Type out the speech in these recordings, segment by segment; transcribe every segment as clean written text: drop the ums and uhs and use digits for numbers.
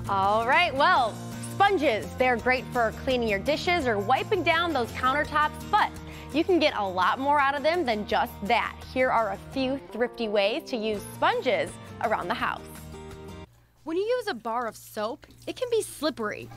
All right, well, sponges, they're great for cleaning your dishes or wiping down those countertops, but you can get a lot more out of them than just that. Here are a few thrifty ways to use sponges around the house. When you use a bar of soap, it can be slippery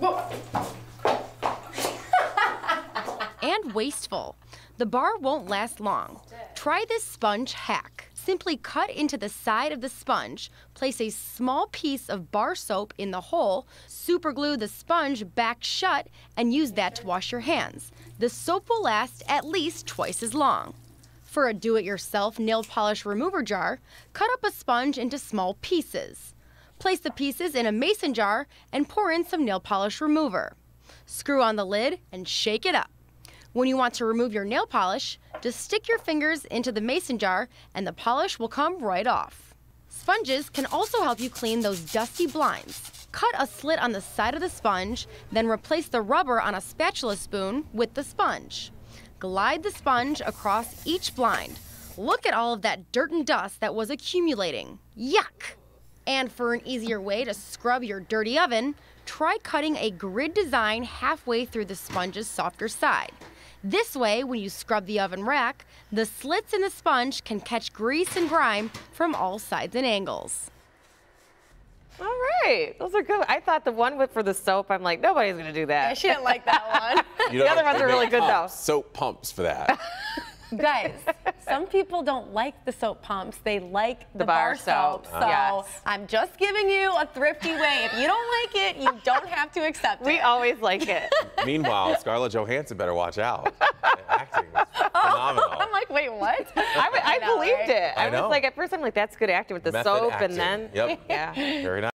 and wasteful. The bar won't last long. Try this sponge hack. Simply cut into the side of the sponge, place a small piece of bar soap in the hole, superglue the sponge back shut, and use that to wash your hands. The soap will last at least twice as long. For a do-it-yourself nail polish remover jar, cut up a sponge into small pieces. Place the pieces in a mason jar and pour in some nail polish remover. Screw on the lid and shake it up. When you want to remove your nail polish, just stick your fingers into the mason jar and the polish will come right off. Sponges can also help you clean those dusty blinds. Cut a slit on the side of the sponge, then replace the rubber on a spatula spoon with the sponge. Glide the sponge across each blind. Look at all of that dirt and dust that was accumulating. Yuck! And for an easier way to scrub your dirty oven, try cutting a grid design halfway through the sponge's softer side. This way, when you scrub the oven rack, the slits in the sponge can catch grease and grime from all sides and angles. All right, those are good. I thought the one for the soap, I'm like, nobody's gonna do that. Yeah, she didn't like that one. The other ones are really good though. Soap pumps for that. Guys, some people don't like the soap pumps. They like the bar soap. So Yes. I'm just giving you a thrifty way. If you don't like it, you don't have to accept it. We always like it. Meanwhile, Scarlett Johansson better watch out. Acting was phenomenal. I'm like, wait, what? I know, believed right? it. I I was know. like, at first I'm like, that's good acting with the Method soap, acting. and then Yep. yeah. Very nice.